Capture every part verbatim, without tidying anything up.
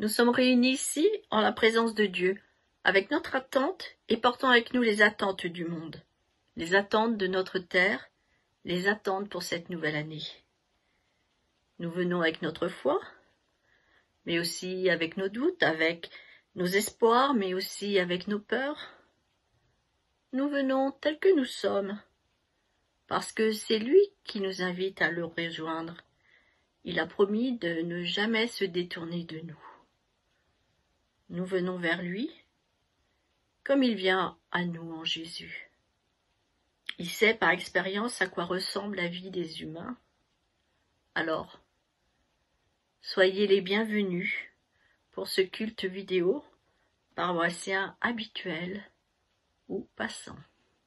Nous sommes réunis ici en la présence de Dieu, avec notre attente et portant avec nous les attentes du monde, les attentes de notre terre, les attentes pour cette nouvelle année. Nous venons avec notre foi, mais aussi avec nos doutes, avec nos espoirs, mais aussi avec nos peurs. Nous venons tels que nous sommes, parce que c'est lui qui nous invite à le rejoindre. Il a promis de ne jamais se détourner de nous. Nous venons vers lui, comme il vient à nous en Jésus. Il sait par expérience à quoi ressemble la vie des humains. Alors, soyez les bienvenus pour ce culte vidéo, paroissien habituel ou passant.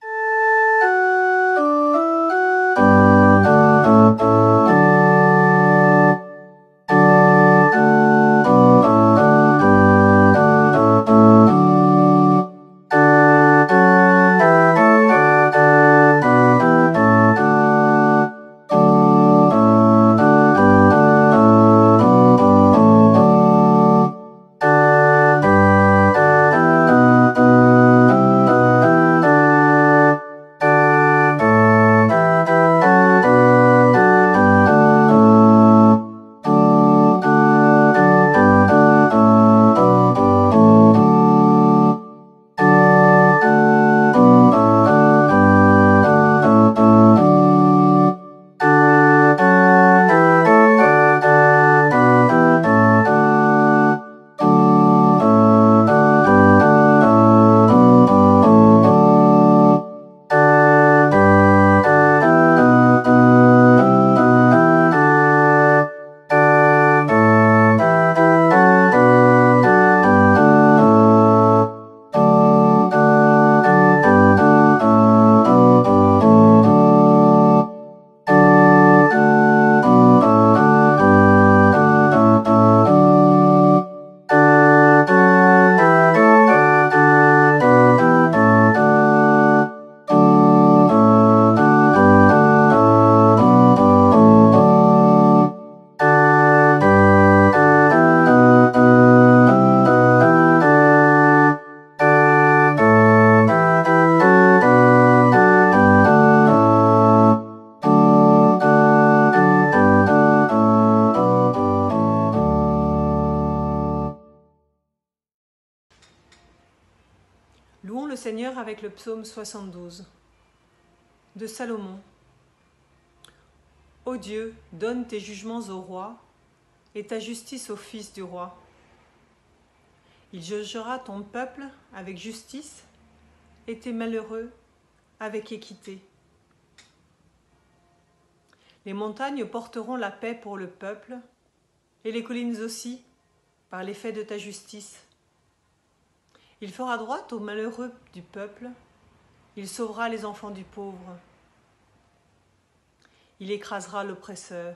Louons le Seigneur avec le psaume soixante-douze de Salomon. Ô Dieu, donne tes jugements au roi et ta justice au fils du roi. Il jugera ton peuple avec justice et tes malheureux avec équité. Les montagnes porteront la paix pour le peuple et les collines aussi par l'effet de ta justice. Il fera droit aux malheureux du peuple, il sauvera les enfants du pauvre. Il écrasera l'oppresseur.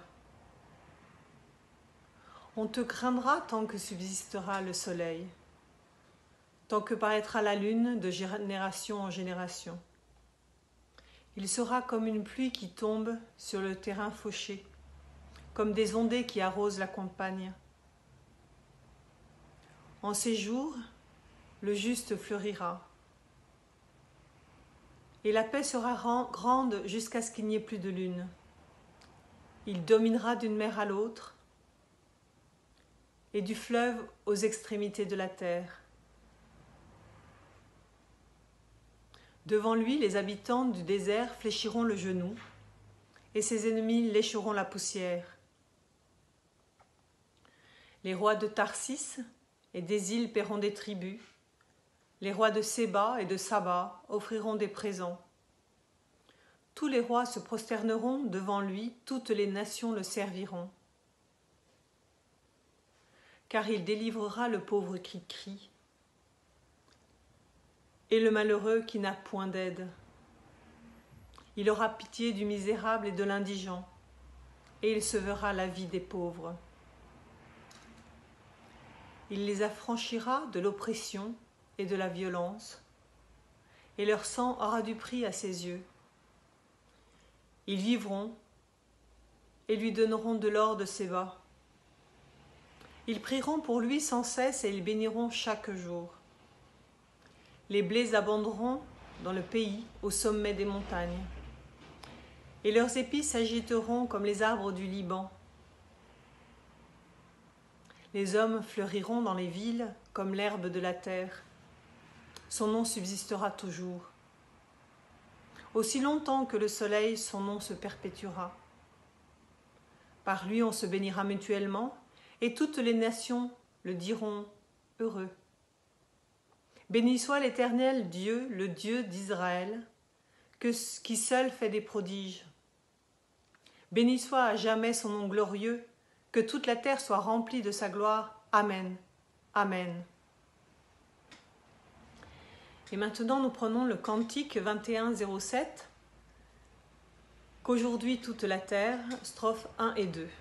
On te craindra tant que subsistera le soleil, tant que paraîtra la lune de génération en génération. Il sera comme une pluie qui tombe sur le terrain fauché, comme des ondées qui arrosent la campagne. En ces jours, le juste fleurira, et la paix sera grande jusqu'à ce qu'il n'y ait plus de lune. Il dominera d'une mer à l'autre, et du fleuve aux extrémités de la terre. Devant lui, les habitants du désert fléchiront le genou, et ses ennemis lécheront la poussière. Les rois de Tarsis et des îles paieront des tributs. Les rois de Séba et de Saba offriront des présents. Tous les rois se prosterneront devant lui, toutes les nations le serviront. Car il délivrera le pauvre qui crie, et le malheureux qui n'a point d'aide. Il aura pitié du misérable et de l'indigent, et il sauvera la vie des pauvres. Il les affranchira de l'oppression et de la violence, et leur sang aura du prix à ses yeux. Ils vivront et lui donneront de l'or de Séba, Ils prieront pour lui sans cesse et ils béniront chaque jour. Les blés abonderont dans le pays, au sommet des montagnes. Et leurs épis s'agiteront comme les arbres du Liban. Les hommes fleuriront dans les villes comme l'herbe de la terre. Son nom subsistera toujours. Aussi longtemps que le soleil, son nom se perpétuera. Par lui, on se bénira mutuellement, et toutes les nations le diront heureux. Béni soit l'Éternel Dieu, le Dieu d'Israël, que, qui seul fait des prodiges. Béni soit à jamais son nom glorieux, que toute la terre soit remplie de sa gloire. Amen. Amen. Et maintenant, nous prenons le cantique vingt et un zéro sept, qu'aujourd'hui toute la terre, strophes un et deux.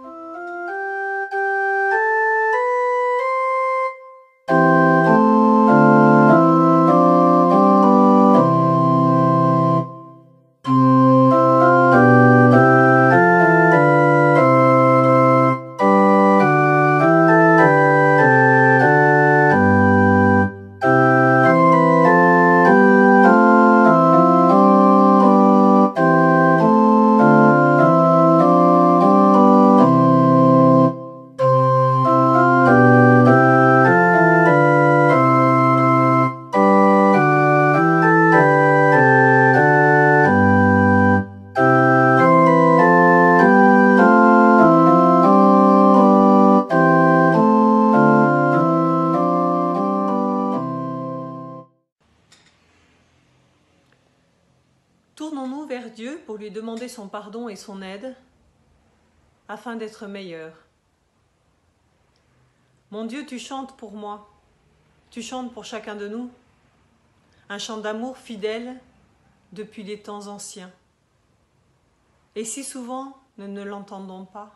Tournons-nous vers Dieu pour lui demander son pardon et son aide, afin d'être meilleurs. Mon Dieu, tu chantes pour moi, tu chantes pour chacun de nous, un chant d'amour fidèle depuis les temps anciens. Et si souvent, nous ne l'entendons pas.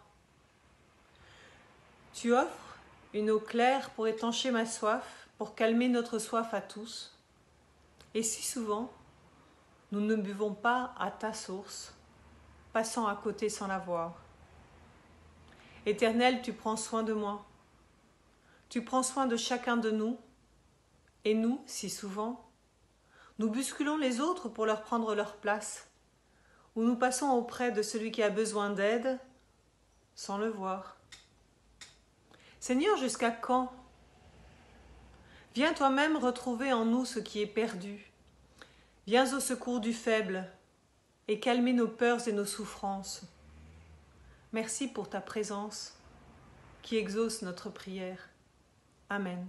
Tu offres une eau claire pour étancher ma soif, pour calmer notre soif à tous. Et si souvent, nous ne buvons pas à ta source, passant à côté sans la voir. Éternel, tu prends soin de moi. Tu prends soin de chacun de nous. Et nous, si souvent, nous bousculons les autres pour leur prendre leur place, ou nous passons auprès de celui qui a besoin d'aide, sans le voir. Seigneur, jusqu'à quand? Viens toi-même retrouver en nous ce qui est perdu. Viens au secours du faible et calmer nos peurs et nos souffrances. Merci pour ta présence qui exauce notre prière. Amen.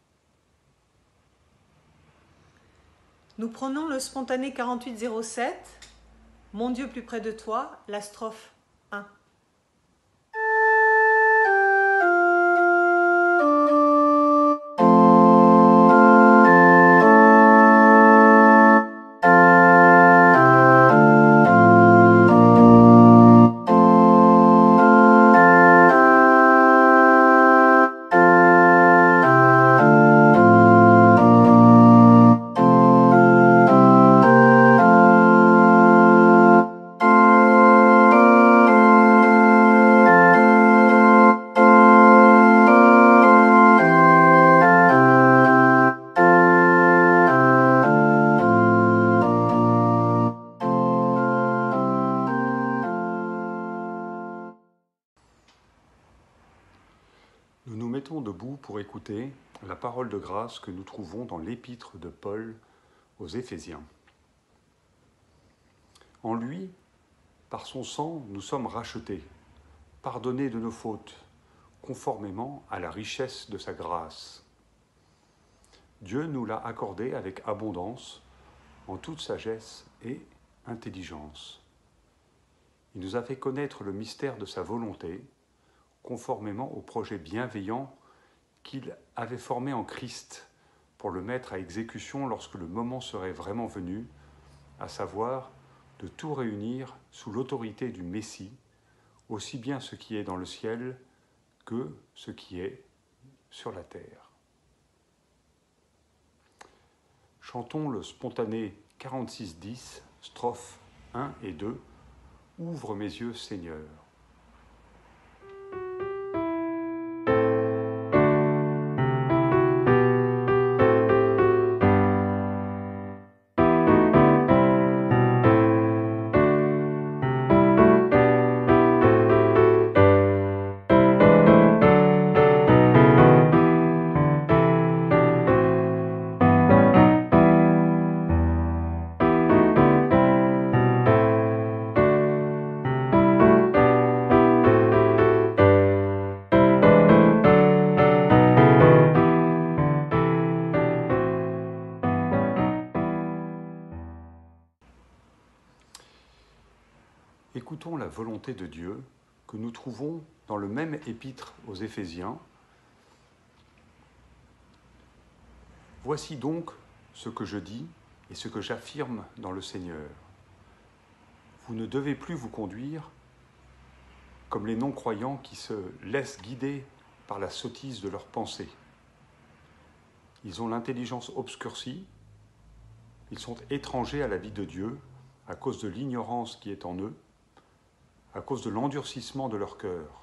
Nous prenons le spontané quarante-huit zéro sept, Mon Dieu plus près de toi, la strophe un. Nous nous mettons debout pour écouter la parole de grâce que nous trouvons dans l'épître de Paul aux Éphésiens. En lui, par son sang, nous sommes rachetés, pardonnés de nos fautes, conformément à la richesse de sa grâce. Dieu nous l'a accordé avec abondance, en toute sagesse et intelligence. Il nous a fait connaître le mystère de sa volonté, conformément au projet bienveillant qu'il avait formé en Christ pour le mettre à exécution lorsque le moment serait vraiment venu, à savoir de tout réunir sous l'autorité du Messie, aussi bien ce qui est dans le ciel que ce qui est sur la terre. Chantons le spontané quarante-six dix, strophes un et deux, Ouvre mes yeux, Seigneur. Écoutons la volonté de Dieu que nous trouvons dans le même épître aux Éphésiens. Voici donc ce que je dis et ce que j'affirme dans le Seigneur. Vous ne devez plus vous conduire comme les non-croyants qui se laissent guider par la sottise de leurs pensées. Ils ont l'intelligence obscurcie, ils sont étrangers à la vie de Dieu à cause de l'ignorance qui est en eux, à cause de l'endurcissement de leur cœur.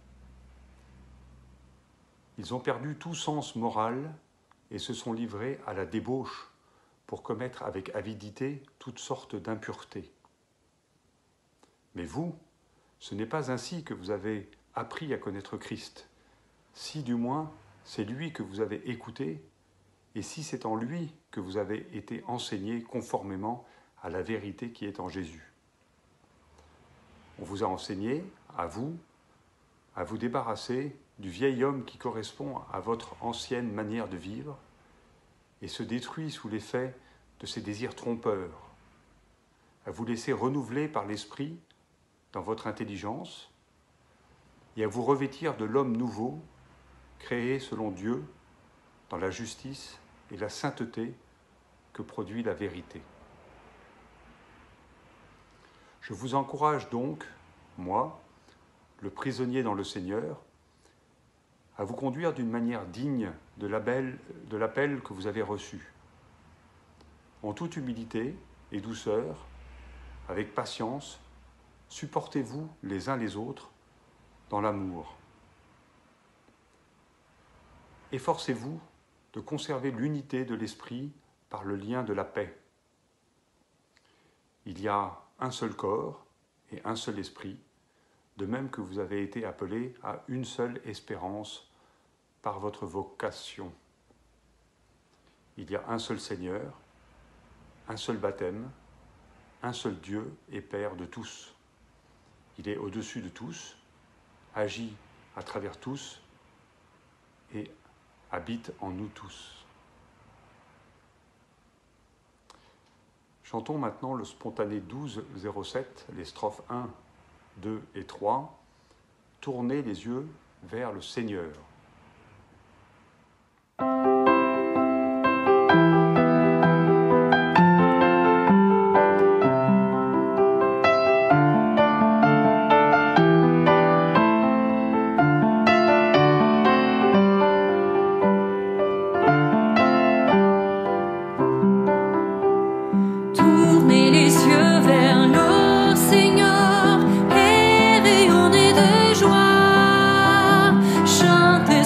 Ils ont perdu tout sens moral et se sont livrés à la débauche pour commettre avec avidité toutes sortes d'impuretés. Mais vous, ce n'est pas ainsi que vous avez appris à connaître Christ, si du moins c'est lui que vous avez écouté, et si c'est en lui que vous avez été enseigné conformément à la vérité qui est en Jésus. On vous a enseigné, à vous, à vous débarrasser du vieil homme qui correspond à votre ancienne manière de vivre et se détruit sous l'effet de ses désirs trompeurs, à vous laisser renouveler par l'esprit dans votre intelligence et à vous revêtir de l'homme nouveau, créé selon Dieu, dans la justice et la sainteté que produit la vérité. Je vous encourage donc, moi, le prisonnier dans le Seigneur, à vous conduire d'une manière digne de l'appel, de l'appel que vous avez reçu, en toute humilité et douceur, avec patience, supportez-vous les uns les autres dans l'amour. Efforcez-vous de conserver l'unité de l'esprit par le lien de la paix. Il y a un seul corps et un seul esprit, de même que vous avez été appelés à une seule espérance par votre vocation. Il y a un seul Seigneur, un seul baptême, un seul Dieu et Père de tous. Il est au-dessus de tous, agit à travers tous et habite en nous tous. Chantons maintenant le spontané douze zéro sept, les strophes un, deux et trois. Tournez les yeux vers le Seigneur. Chantez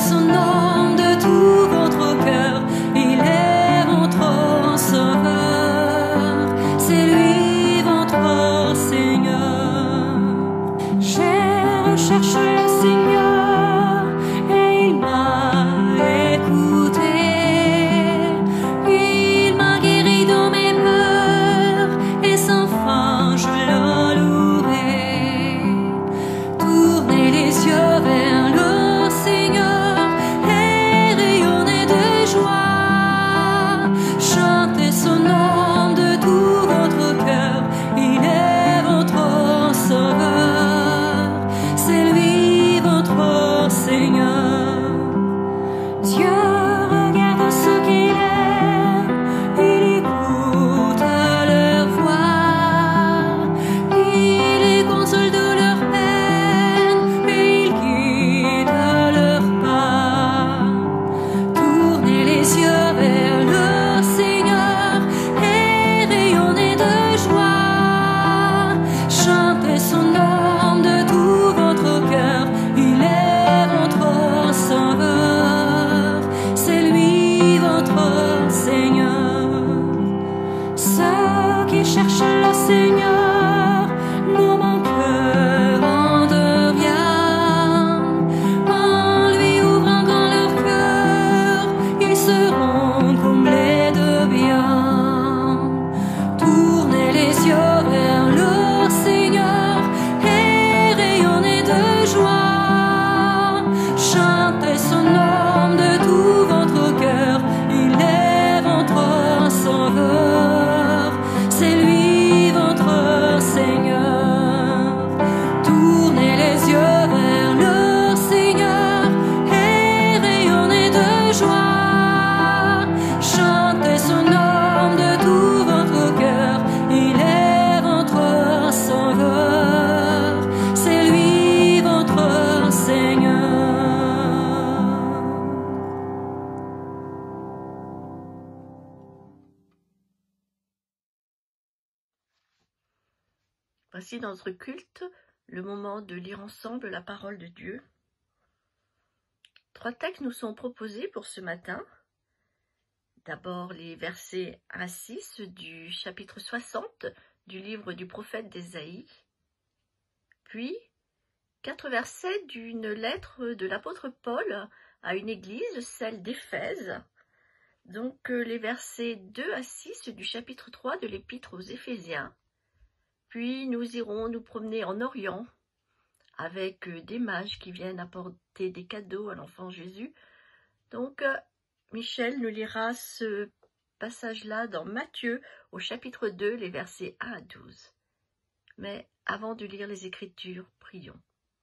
Voici dans notre culte le moment de lire ensemble la parole de Dieu. Trois textes nous sont proposés pour ce matin. D'abord les versets un à six du chapitre soixante du livre du prophète Ésaïe, puis quatre versets d'une lettre de l'apôtre Paul à une église, celle d'Éphèse. Donc les versets deux à six du chapitre trois de l'épître aux Éphésiens. Puis nous irons nous promener en Orient avec des mages qui viennent apporter des cadeaux à l'enfant Jésus. Donc Michel nous lira ce passage-là dans Matthieu au chapitre deux, les versets un à douze. Mais avant de lire les Écritures, prions.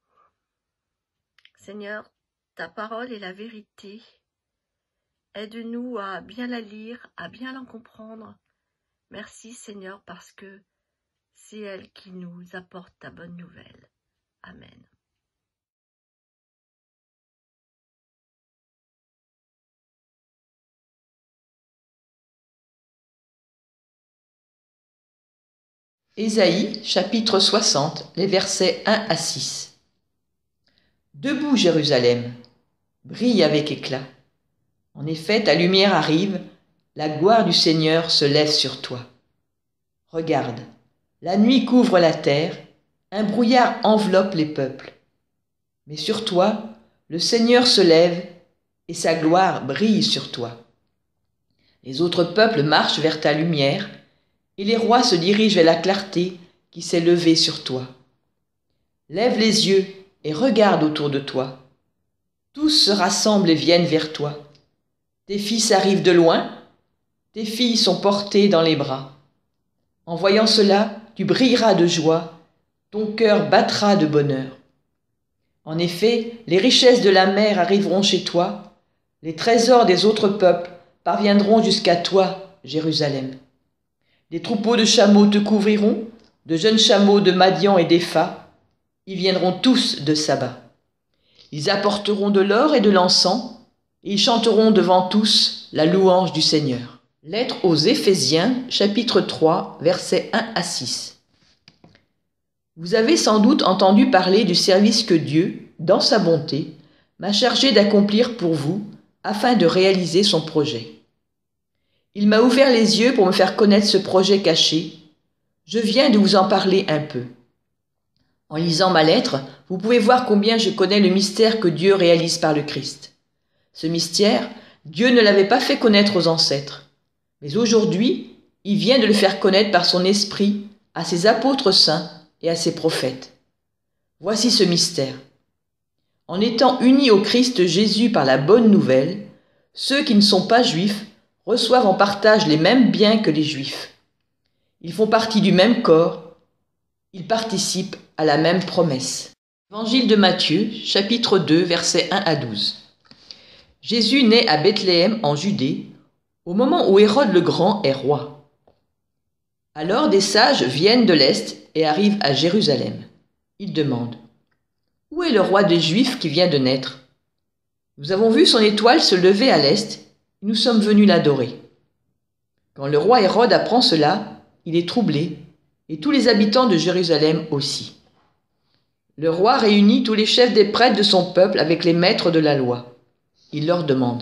Seigneur, ta parole est la vérité. Aide-nous à bien la lire, à bien la comprendre. Merci Seigneur parce que c'est elle qui nous apporte ta bonne nouvelle. Amen. Ésaïe, chapitre soixante, les versets un à six. Debout, Jérusalem, brille avec éclat. En effet, ta lumière arrive, la gloire du Seigneur se lève sur toi. Regarde, la nuit couvre la terre, un brouillard enveloppe les peuples. Mais sur toi, le Seigneur se lève et sa gloire brille sur toi. Les autres peuples marchent vers ta lumière et les rois se dirigent vers la clarté qui s'est levée sur toi. Lève les yeux et regarde autour de toi. Tous se rassemblent et viennent vers toi. Tes fils arrivent de loin, tes filles sont portées dans les bras. En voyant cela, tu brilleras de joie, ton cœur battra de bonheur. En effet, les richesses de la mer arriveront chez toi, les trésors des autres peuples parviendront jusqu'à toi, Jérusalem. Des troupeaux de chameaux te couvriront, de jeunes chameaux de Madian et d'Épha, ils viendront tous de Saba. Ils apporteront de l'or et de l'encens, et ils chanteront devant tous la louange du Seigneur. Lettre aux Éphésiens, chapitre trois, versets un à six. Vous avez sans doute entendu parler du service que Dieu, dans sa bonté, m'a chargé d'accomplir pour vous, afin de réaliser son projet. Il m'a ouvert les yeux pour me faire connaître ce projet caché. Je viens de vous en parler un peu. En lisant ma lettre, vous pouvez voir combien je connais le mystère que Dieu réalise par le Christ. Ce mystère, Dieu ne l'avait pas fait connaître aux ancêtres. Mais aujourd'hui, il vient de le faire connaître par son esprit à ses apôtres saints et à ses prophètes. Voici ce mystère. En étant unis au Christ Jésus par la bonne nouvelle, ceux qui ne sont pas juifs reçoivent en partage les mêmes biens que les Juifs. Ils font partie du même corps, ils participent à la même promesse. Évangile de Matthieu, chapitre deux, versets un à douze. Jésus naît à Bethléem en Judée, au moment où Hérode le Grand est roi. Alors des sages viennent de l'Est et arrivent à Jérusalem. Ils demandent « Où est le roi des Juifs qui vient de naître ? Nous avons vu son étoile se lever à l'Est, nous sommes venus l'adorer. » Quand le roi Hérode apprend cela, il est troublé, et tous les habitants de Jérusalem aussi. Le roi réunit tous les chefs des prêtres de son peuple avec les maîtres de la loi. Il leur demande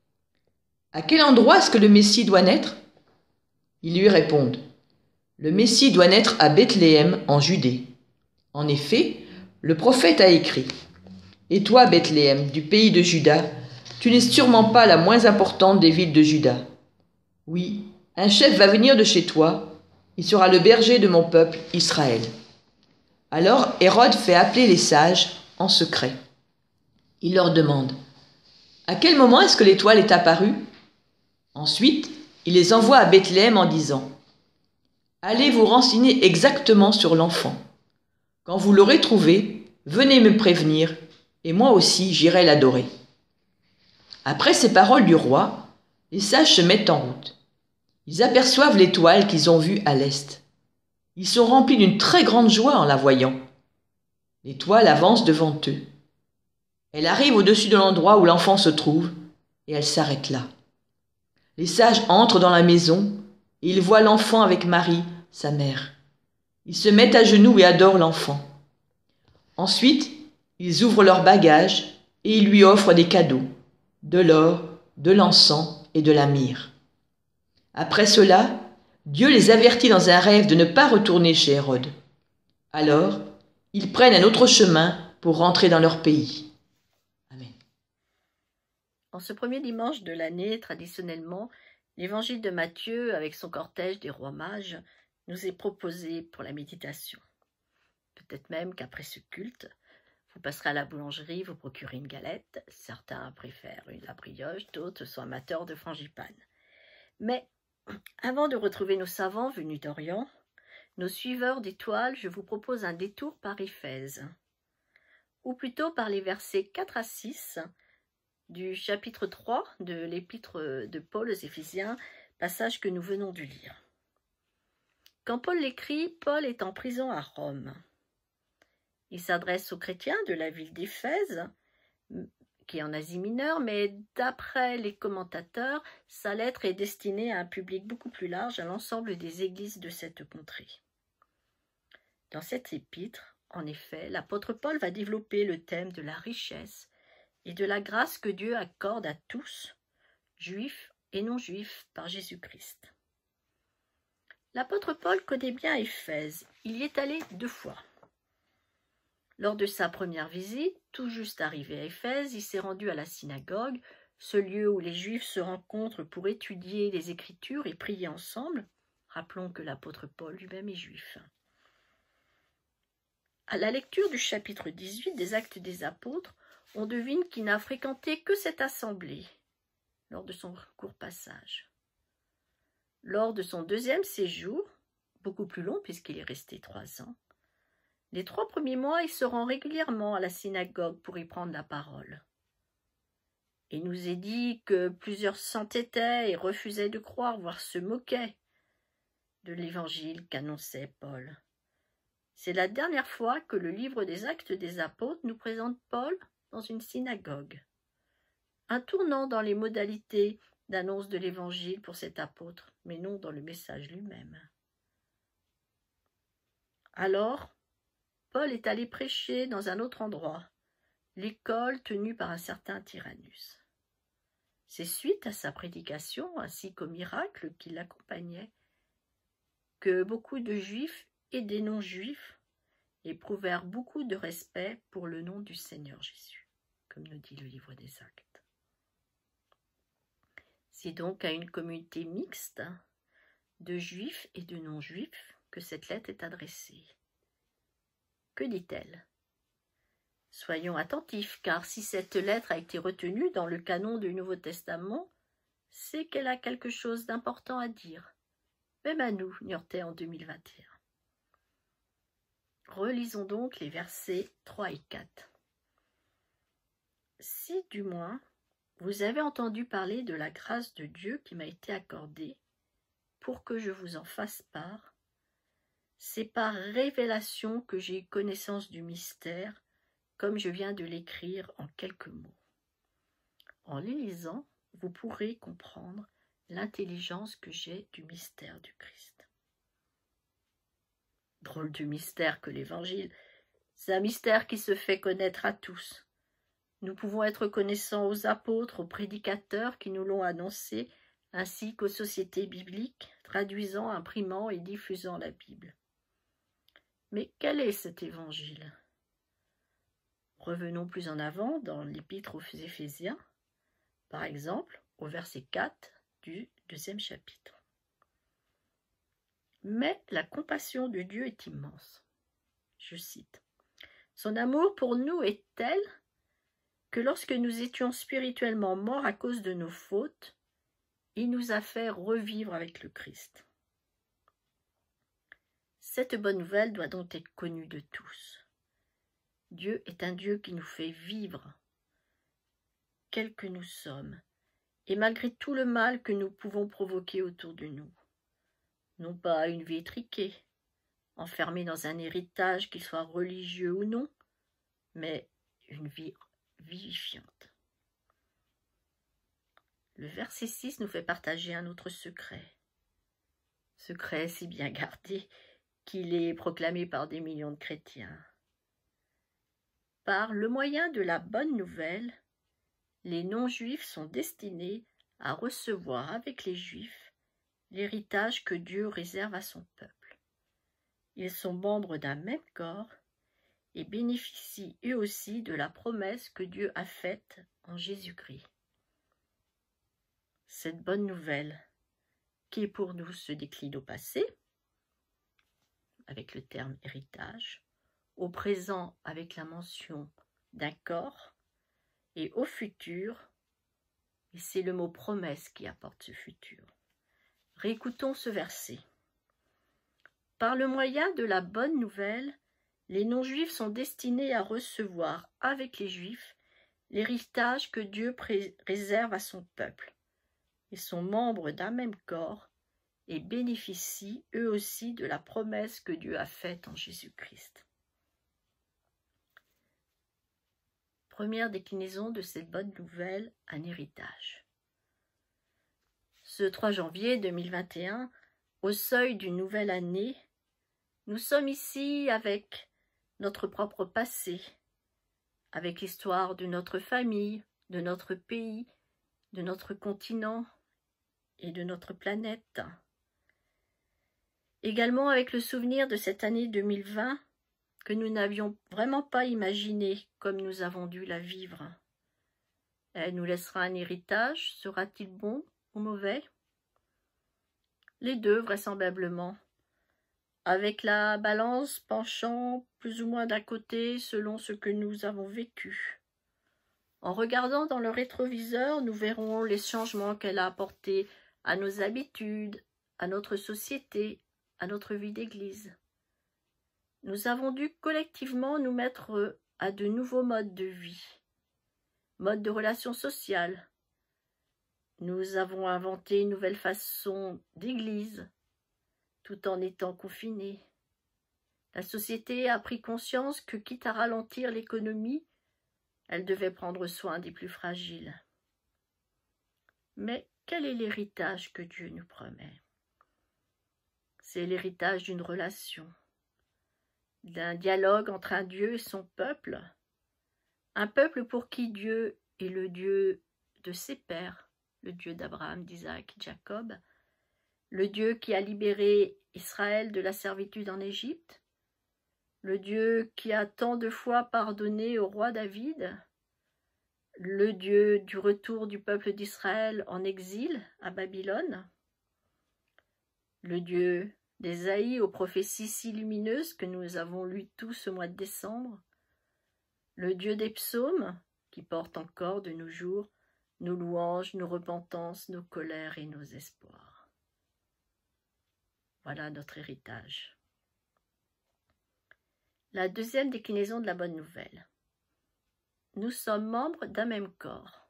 « À quel endroit est-ce que le Messie doit naître ?» Ils lui répondent « Le Messie doit naître à Bethléem en Judée. En effet, le prophète a écrit « Et toi, Bethléem, du pays de Juda, tu n'es sûrement pas la moins importante des villes de Juda. Oui, un chef va venir de chez toi, il sera le berger de mon peuple Israël. » Alors Hérode fait appeler les sages en secret. Il leur demande « À quel moment est-ce que l'étoile est apparue ?» Ensuite, il les envoie à Bethléem en disant « Allez vous renseigner exactement sur l'enfant. Quand vous l'aurez trouvé, venez me prévenir, et moi aussi j'irai l'adorer. » Après ces paroles du roi, les sages se mettent en route. Ils aperçoivent l'étoile qu'ils ont vue à l'est. Ils sont remplis d'une très grande joie en la voyant. L'étoile avance devant eux. Elle arrive au-dessus de l'endroit où l'enfant se trouve, et elle s'arrête là. Les sages entrent dans la maison, et ils voient l'enfant avec Marie, sa mère. Ils se mettent à genoux et adorent l'enfant. Ensuite, ils ouvrent leurs bagages et ils lui offrent des cadeaux, de l'or, de l'encens et de la myrrhe. Après cela, Dieu les avertit dans un rêve de ne pas retourner chez Hérode. Alors, ils prennent un autre chemin pour rentrer dans leur pays. Amen. En ce premier dimanche de l'année, traditionnellement, l'évangile de Matthieu, avec son cortège des rois mages, nous est proposé pour la méditation. Peut-être même qu'après ce culte, vous passerez à la boulangerie, vous procurez une galette. Certains préfèrent une la brioche, d'autres sont amateurs de frangipane. Mais avant de retrouver nos savants venus d'Orient, nos suiveurs d'étoiles, je vous propose un détour par Éphèse, ou plutôt par les versets quatre à six du chapitre trois de l'épître de Paul aux Éphésiens, passage que nous venons de lire. Quand Paul l'écrit, Paul est en prison à Rome. Il s'adresse aux chrétiens de la ville d'Éphèse, qui est en Asie mineure, mais d'après les commentateurs, sa lettre est destinée à un public beaucoup plus large, à l'ensemble des églises de cette contrée. Dans cette épître, en effet, l'apôtre Paul va développer le thème de la richesse et de la grâce que Dieu accorde à tous, juifs et non-juifs, par Jésus-Christ. L'apôtre Paul connaît bien Éphèse, il y est allé deux fois. Lors de sa première visite, tout juste arrivé à Éphèse, il s'est rendu à la synagogue, ce lieu où les Juifs se rencontrent pour étudier les Écritures et prier ensemble. Rappelons que l'apôtre Paul lui-même est juif. À la lecture du chapitre dix-huit des Actes des Apôtres, on devine qu'il n'a fréquenté que cette assemblée lors de son court passage. Lors de son deuxième séjour, beaucoup plus long puisqu'il est resté trois ans, les trois premiers mois, il se rend régulièrement à la synagogue pour y prendre la parole. Il nous est dit que plusieurs s'entêtaient et refusaient de croire, voire se moquaient de l'évangile qu'annonçait Paul. C'est la dernière fois que le livre des Actes des Apôtres nous présente Paul dans une synagogue. Un tournant dans les modalités d'annonce de l'évangile pour cet apôtre, mais non dans le message lui-même. Alors, Paul est allé prêcher dans un autre endroit, l'école tenue par un certain Tyrannus. C'est suite à sa prédication, ainsi qu'aux miracles qui l'accompagnaient, que beaucoup de Juifs et des non-Juifs éprouvèrent beaucoup de respect pour le nom du Seigneur Jésus, comme nous dit le livre des Actes. C'est donc à une communauté mixte de Juifs et de non-Juifs que cette lettre est adressée. Que dit-elle? Soyons attentifs, car si cette lettre a été retenue dans le canon du Nouveau Testament, c'est qu'elle a quelque chose d'important à dire, même à nous, Niortais, en deux mille vingt et un. Relisons donc les versets trois et quatre. Si, du moins, vous avez entendu parler de la grâce de Dieu qui m'a été accordée, pour que je vous en fasse part, c'est par révélation que j'ai eu connaissance du mystère, comme je viens de l'écrire en quelques mots. En les lisant, vous pourrez comprendre l'intelligence que j'ai du mystère du Christ. Drôle de mystère que l'Évangile, c'est un mystère qui se fait connaître à tous. Nous pouvons être reconnaissants aux apôtres, aux prédicateurs qui nous l'ont annoncé, ainsi qu'aux sociétés bibliques, traduisant, imprimant et diffusant la Bible. Mais quel est cet évangile? Revenons plus en avant dans l'épître aux Éphésiens, par exemple au verset quatre du deuxième chapitre. Mais la compassion de Dieu est immense. Je cite. Son amour pour nous est tel que lorsque nous étions spirituellement morts à cause de nos fautes, il nous a fait revivre avec le Christ. Cette bonne nouvelle doit donc être connue de tous. Dieu est un Dieu qui nous fait vivre, quels que nous sommes, et malgré tout le mal que nous pouvons provoquer autour de nous. Non pas une vie étriquée, enfermée dans un héritage, qu'il soit religieux ou non, mais une vie vivifiante. Le verset six nous fait partager un autre secret. Secret si bien gardé, qu'il est proclamé par des millions de chrétiens. Par le moyen de la bonne nouvelle, les non-juifs sont destinés à recevoir avec les juifs l'héritage que Dieu réserve à son peuple. Ils sont membres d'un même corps et bénéficient eux aussi de la promesse que Dieu a faite en Jésus-Christ. Cette bonne nouvelle, qui pour nous se décline au passé, avec le terme héritage, au présent avec la mention d'un corps, et au futur, et c'est le mot promesse qui apporte ce futur. Réécoutons ce verset. Par le moyen de la bonne nouvelle, les non-juifs sont destinés à recevoir avec les juifs l'héritage que Dieu réserve à son peuple. Ils sont membres d'un même corps et bénéficient eux aussi de la promesse que Dieu a faite en Jésus-Christ. Première déclinaison de cette bonne nouvelle, un héritage. Ce trois janvier deux mille vingt et un, au seuil d'une nouvelle année, nous sommes ici avec notre propre passé, avec l'histoire de notre famille, de notre pays, de notre continent et de notre planète. Également avec le souvenir de cette année deux mille vingt que nous n'avions vraiment pas imaginée comme nous avons dû la vivre. Elle nous laissera un héritage, sera-t-il bon ou mauvais? Les deux, vraisemblablement, avec la balance penchant plus ou moins d'un côté selon ce que nous avons vécu. En regardant dans le rétroviseur, nous verrons les changements qu'elle a apportés à nos habitudes, à notre société, à notre vie d'église. Nous avons dû collectivement nous mettre à de nouveaux modes de vie, modes de relations sociales. Nous avons inventé une nouvelle façon d'église, tout en étant confinés. La société a pris conscience que, quitte à ralentir l'économie, elle devait prendre soin des plus fragiles. Mais quel est l'héritage que Dieu nous promet? C'est l'héritage d'une relation, d'un dialogue entre un Dieu et son peuple, un peuple pour qui Dieu est le Dieu de ses pères, le Dieu d'Abraham, d'Isaac et Jacob, le Dieu qui a libéré Israël de la servitude en Égypte, le Dieu qui a tant de fois pardonné au roi David, le Dieu du retour du peuple d'Israël en exil à Babylone, le Dieu d'Ésaïe aux prophéties si lumineuses que nous avons lues tous ce mois de décembre, le Dieu des psaumes qui porte encore de nos jours nos louanges, nos repentances, nos colères et nos espoirs. Voilà notre héritage. La deuxième déclinaison de la bonne nouvelle. Nous sommes membres d'un même corps.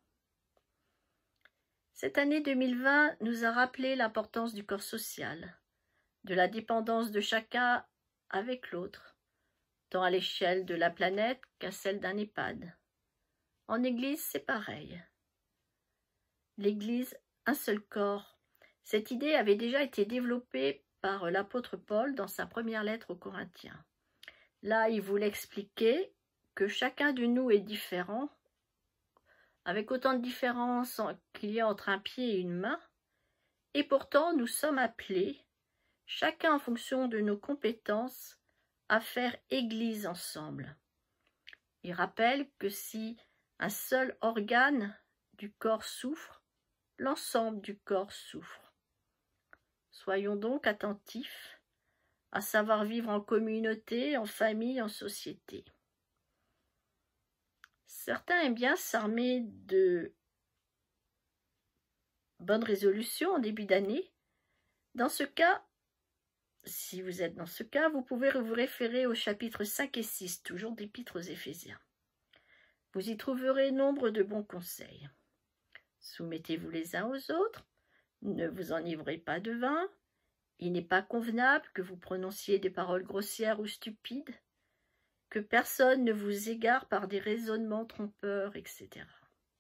Cette année deux mille vingt nous a rappelé l'importance du corps social, de la dépendance de chacun avec l'autre, tant à l'échelle de la planète qu'à celle d'un EHPAD. En Église, c'est pareil. L'Église, un seul corps. Cette idée avait déjà été développée par l'apôtre Paul dans sa première lettre aux Corinthiens. Là, il voulait expliquer que chacun de nous est différent, avec autant de différences qu'il y a entre un pied et une main, et pourtant nous sommes appelés, chacun en fonction de nos compétences, à faire Église ensemble. Il rappelle que si un seul organe du corps souffre, l'ensemble du corps souffre. Soyons donc attentifs à savoir vivre en communauté, en famille, en société. Certains aiment bien s'armer de bonnes résolutions en début d'année. Dans ce cas, si vous êtes dans ce cas, vous pouvez vous référer aux chapitres cinq et six, toujours d'Épître aux Éphésiens. Vous y trouverez nombre de bons conseils. Soumettez-vous les uns aux autres, ne vous enivrez pas de vin, il n'est pas convenable que vous prononciez des paroles grossières ou stupides, que personne ne vous égare par des raisonnements trompeurs, et cetera.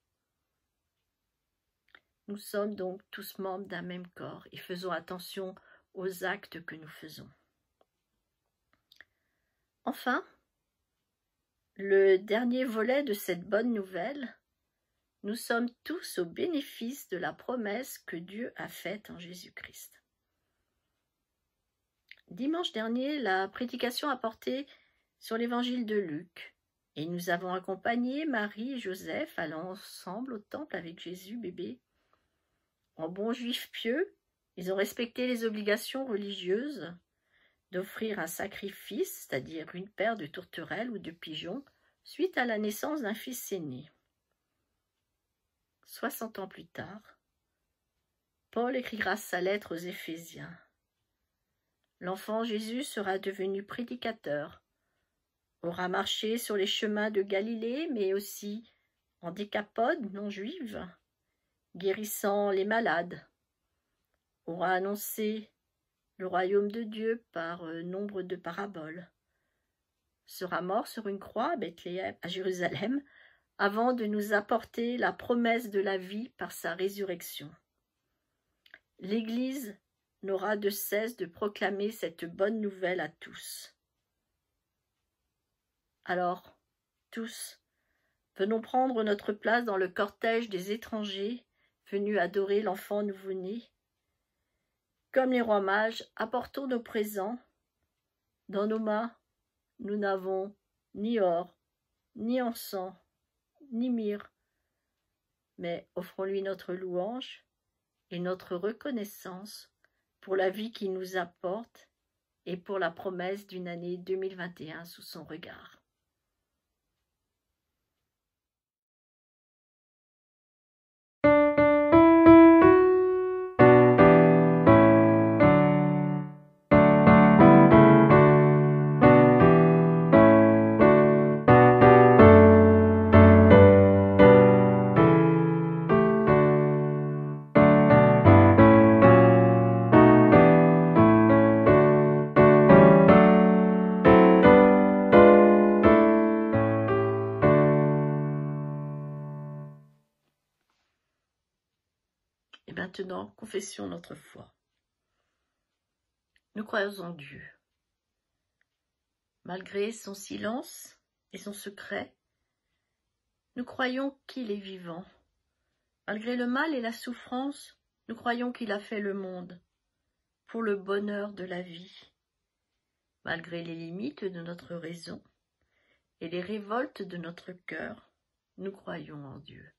Nous sommes donc tous membres d'un même corps et faisons attention aux actes que nous faisons. Enfin, le dernier volet de cette bonne nouvelle, nous sommes tous au bénéfice de la promesse que Dieu a faite en Jésus-Christ. Dimanche dernier, la prédication a porté sur l'évangile de Luc, et nous avons accompagné Marie et Joseph allant ensemble au temple avec Jésus bébé. En bons juifs pieux, ils ont respecté les obligations religieuses d'offrir un sacrifice, c'est-à-dire une paire de tourterelles ou de pigeons, suite à la naissance d'un fils aîné. Soixante ans plus tard, Paul écrira sa lettre aux Éphésiens. L'enfant Jésus sera devenu prédicateur, aura marché sur les chemins de Galilée, mais aussi en décapode non juive, guérissant les malades, aura annoncé le royaume de Dieu par nombre de paraboles, sera mort sur une croix à Bethléem, à Jérusalem, avant de nous apporter la promesse de la vie par sa résurrection. L'Église n'aura de cesse de proclamer cette bonne nouvelle à tous. Alors, tous, venons prendre notre place dans le cortège des étrangers venus adorer l'enfant nouveau-né. Comme les rois mages, apportons nos présents. Dans nos mains, nous n'avons ni or, ni encens, ni myrrhe, mais offrons-lui notre louange et notre reconnaissance pour la vie qu'il nous apporte et pour la promesse d'une année deux mille vingt et un sous son regard. Et maintenant, confessons notre foi. Nous croyons en Dieu. Malgré son silence et son secret, nous croyons qu'il est vivant. Malgré le mal et la souffrance, nous croyons qu'il a fait le monde pour le bonheur de la vie. Malgré les limites de notre raison et les révoltes de notre cœur, nous croyons en Dieu.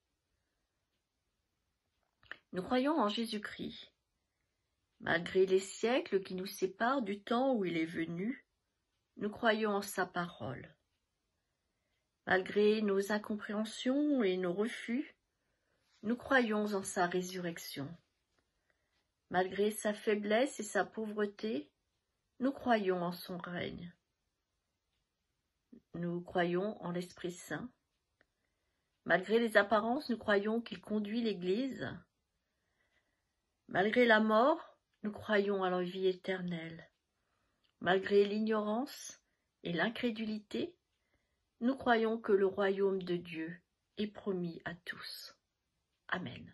Nous croyons en Jésus-Christ. Malgré les siècles qui nous séparent du temps où il est venu, nous croyons en sa parole. Malgré nos incompréhensions et nos refus, nous croyons en sa résurrection. Malgré sa faiblesse et sa pauvreté, nous croyons en son règne. Nous croyons en l'Esprit Saint. Malgré les apparences, nous croyons qu'il conduit l'Église. Malgré la mort, nous croyons à la vie éternelle. Malgré l'ignorance et l'incrédulité, nous croyons que le royaume de Dieu est promis à tous. Amen.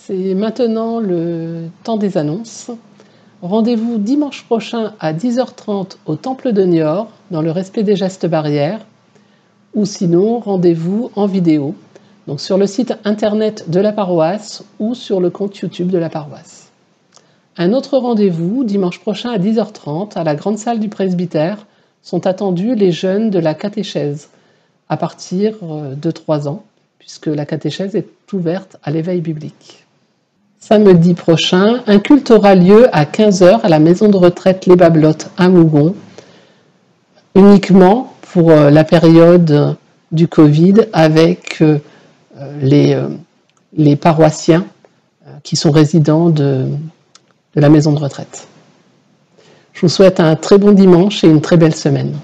C'est maintenant le temps des annonces. Rendez-vous dimanche prochain à dix heures trente au Temple de Niort, dans le respect des gestes barrières, ou sinon rendez-vous en vidéo, donc sur le site internet de la paroisse ou sur le compte YouTube de la paroisse. Un autre rendez-vous, dimanche prochain à dix heures trente, à la grande salle du presbytère, sont attendus les jeunes de la catéchèse, à partir de trois ans, puisque la catéchèse est ouverte à l'éveil biblique. Samedi prochain, un culte aura lieu à quinze heures à la maison de retraite Les Bablottes à Mougon, uniquement pour la période du Covid, avec les, les paroissiens qui sont résidents de, de la maison de retraite. Je vous souhaite un très bon dimanche et une très belle semaine.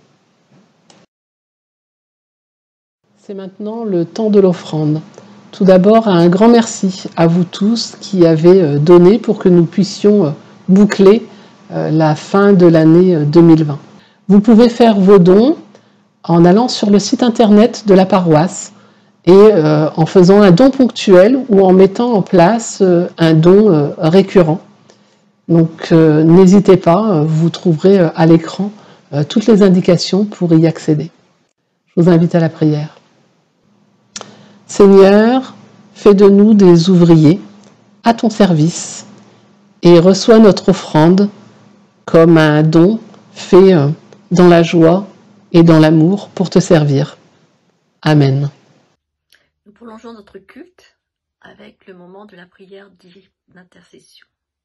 C'est maintenant le temps de l'offrande. Tout d'abord, un grand merci à vous tous qui avez donné pour que nous puissions boucler la fin de l'année deux mille vingt. Vous pouvez faire vos dons en allant sur le site internet de la paroisse et euh, en faisant un don ponctuel ou en mettant en place euh, un don euh, récurrent. Donc euh, n'hésitez pas, vous trouverez euh, à l'écran euh, toutes les indications pour y accéder. Je vous invite à la prière. Seigneur, fais de nous des ouvriers à ton service et reçois notre offrande comme un don fait dans la joie et dans l'amour pour te servir. Amen. Nous prolongeons notre culte avec le moment de la prière d'intercession.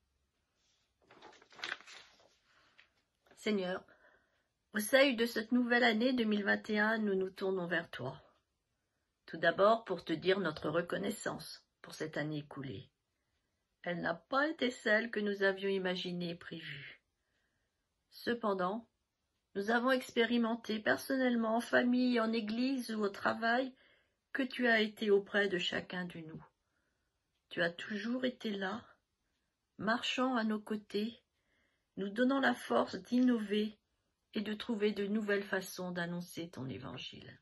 Seigneur, au seuil de cette nouvelle année deux mille vingt et un, nous nous tournons vers toi. Tout d'abord pour te dire notre reconnaissance pour cette année écoulée. Elle n'a pas été celle que nous avions imaginée et prévue. Cependant, nous avons expérimenté personnellement, en famille, en église ou au travail, que tu as été auprès de chacun de nous. Tu as toujours été là, marchant à nos côtés, nous donnant la force d'innover et de trouver de nouvelles façons d'annoncer ton évangile.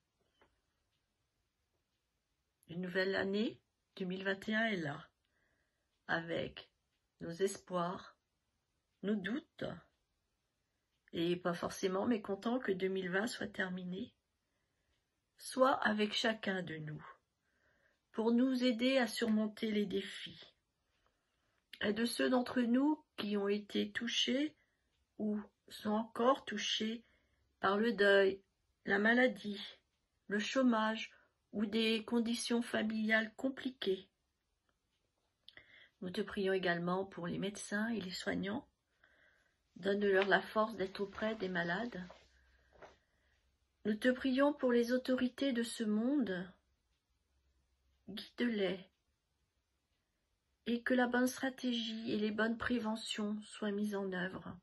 Une nouvelle année deux mille vingt et un est là, avec nos espoirs, nos doutes, et pas forcément mécontents que deux mille vingt soit terminé, soit avec chacun de nous, pour nous aider à surmonter les défis. Et de ceux d'entre nous qui ont été touchés ou sont encore touchés par le deuil, la maladie, le chômage ou des conditions familiales compliquées. Nous te prions également pour les médecins et les soignants. Donne-leur la force d'être auprès des malades. Nous te prions pour les autorités de ce monde. Guide-les et que la bonne stratégie et les bonnes préventions soient mises en œuvre.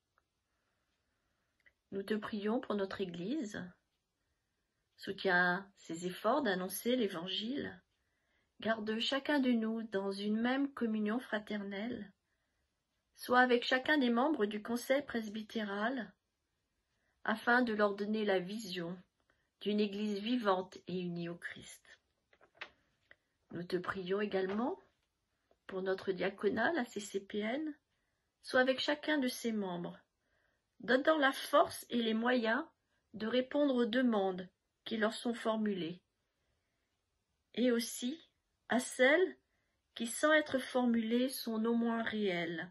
Nous te prions pour notre Église. Soutiens ses efforts d'annoncer l'Évangile. Garde chacun de nous dans une même communion fraternelle. Sois avec chacun des membres du conseil presbytéral, afin de leur donner la vision d'une Église vivante et unie au Christ. Nous te prions également pour notre diaconat, la C C P N. Sois avec chacun de ses membres, donnant la force et les moyens de répondre aux demandes qui leur sont formulées, et aussi à celles qui, sans être formulées, sont non moins réelles.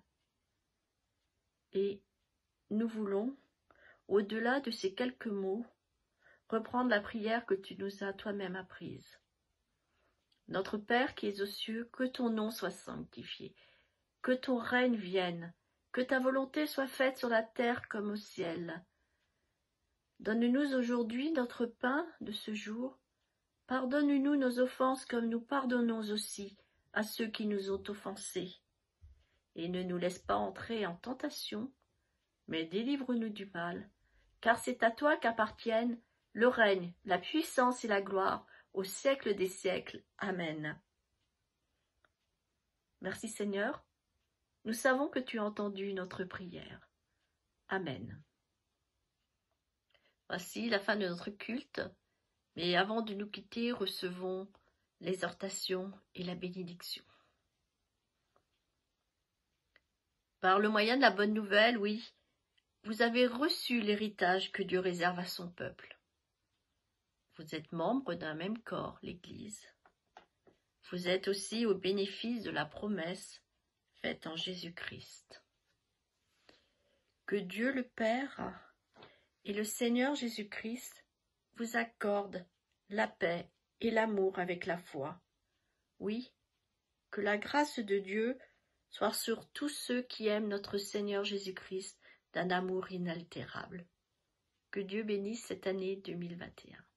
Et nous voulons, au-delà de ces quelques mots, reprendre la prière que tu nous as toi-même apprise. Notre Père qui es aux cieux, que ton nom soit sanctifié, que ton règne vienne, que ta volonté soit faite sur la terre comme au ciel. Donne-nous aujourd'hui notre pain de ce jour. Pardonne-nous nos offenses comme nous pardonnons aussi à ceux qui nous ont offensés. Et ne nous laisse pas entrer en tentation, mais délivre-nous du mal, car c'est à toi qu'appartiennent le règne, la puissance et la gloire, au siècle des siècles. Amen. Merci Seigneur, nous savons que tu as entendu notre prière. Amen. Voici la fin de notre culte, mais avant de nous quitter, recevons l'exhortation et la bénédiction. Par le moyen de la bonne nouvelle, oui, vous avez reçu l'héritage que Dieu réserve à son peuple. Vous êtes membre d'un même corps, l'Église. Vous êtes aussi au bénéfice de la promesse faite en Jésus-Christ. Que Dieu le Père et le Seigneur Jésus-Christ vous accordent la paix et l'amour avec la foi. Oui, que la grâce de Dieu soit sur tous ceux qui aiment notre Seigneur Jésus-Christ d'un amour inaltérable. Que Dieu bénisse cette année deux mille vingt et un.